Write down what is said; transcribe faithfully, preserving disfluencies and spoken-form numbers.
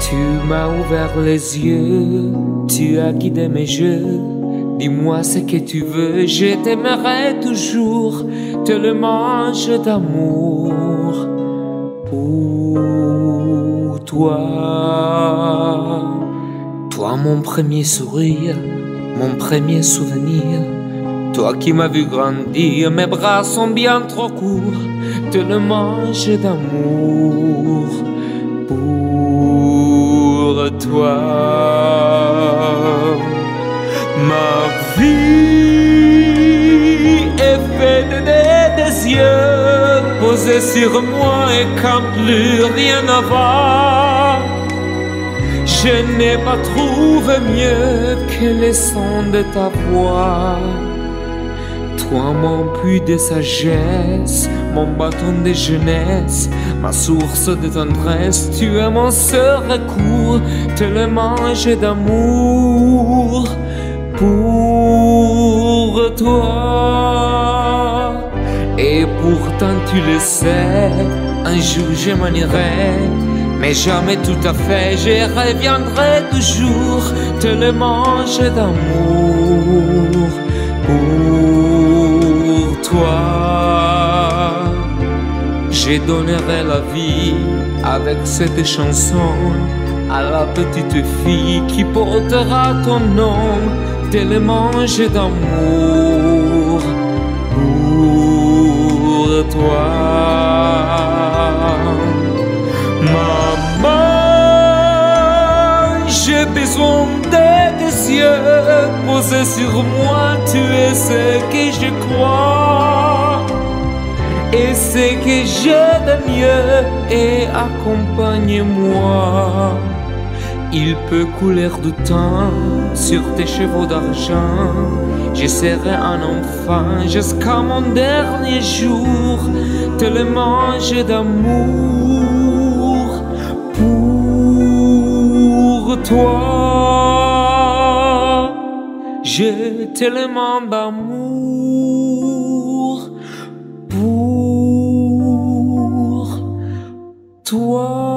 Tu m'as ouvert les yeux, tu as guidé mes jeux. Dis-moi ce que tu veux, je t'aimerai toujours, te le mange d'amour pour toi. Toi mon premier sourire, mon premier souvenir, toi qui m'as vu grandir, mes bras sont bien trop courts, te le mange d'amour pour toi. Ma vie est faite de tes yeux posés sur moi, et quand plus rien ne va, je n'ai pas trouvé mieux que les sons de ta voix. Toi mon puits de sagesse, mon bâton de jeunesse, ma source de tendresse, tu es mon seul recours, te le mange d'amour pour toi. Et pourtant tu le sais, un jour je m'en irai, mais jamais tout à fait, je reviendrai toujours, te le mange d'amour pour toi. Je donnerai la vie avec cette chanson à la petite fille qui portera ton nom, te le mange d'amour pour toi. Maman, j'ai besoin de tes yeux posés sur moi, tu es ce que je crois et ce que j'ai de mieux, et accompagne-moi. Il peut couler du temps sur tes chevaux d'argent, je serai un enfant jusqu'à mon dernier jour, te le mange d'amour pour toi. Je te le demande d'amour pour toi.